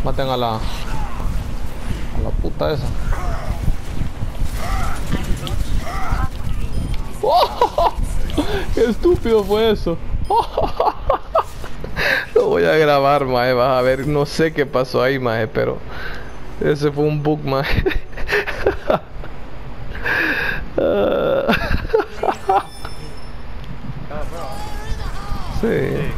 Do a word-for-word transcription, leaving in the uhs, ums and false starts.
Maten a la... A la puta esa. ¡Oh! ¡Qué estúpido fue eso! Lo voy a grabar, maje. Vas a ver, no sé qué pasó ahí, maje, pero... Ese fue un bug, maje. Sí.